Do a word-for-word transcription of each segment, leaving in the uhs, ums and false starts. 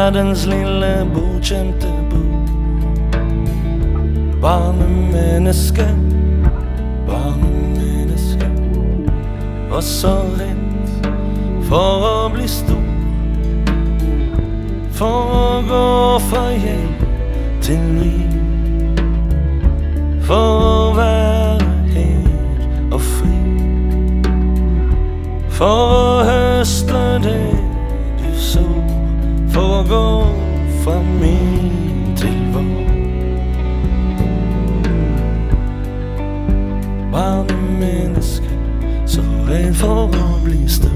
verdens lille bortskjemte bo. Barnemenneske, barnemenneske, var så redd for å bli stor, for å gå fra jeg til vi, for å være hel og fri, for å høste det du så, for å gå fra min til vår. Barnemenneske, så redd for å bli stor.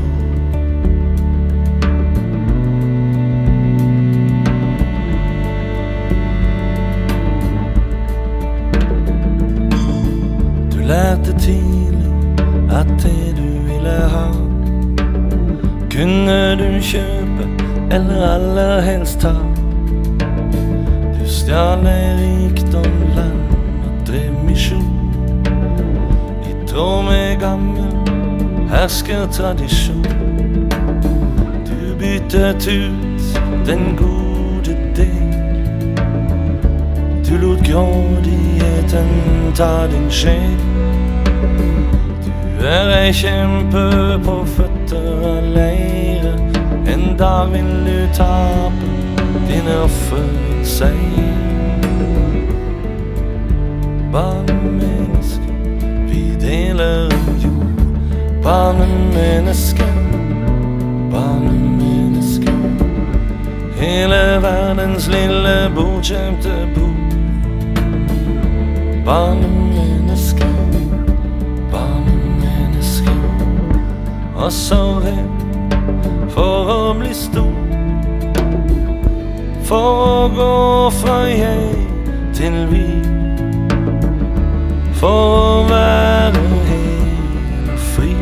Du lærte tidlig at det du ville ha, kunne du kjøpe eller aller helst ta. Du stjal ei rikdom, land og drev misjon, i tråd med gammel herskertradisjon. Du byttet ut den gode del, du lot grådigheten ta din sjel. Du er ei kjempe på føtter av leire, en dag vil du tape dine offerseier. Barnemenneske, vi deler en jord. Barnemenneske, barnemenneske, hele verdens lille bortskjemte bo. Barnemenneske, barnemenneske, og så redd for å bli stor, for å gå fra jeg til vi, for å være hel og fri,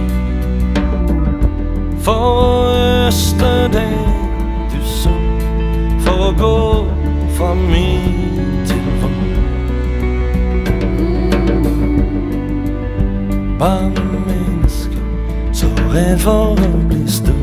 for å øste det du så, for å gå fra min til vår. Barnemenneske, så redd for å bli stor.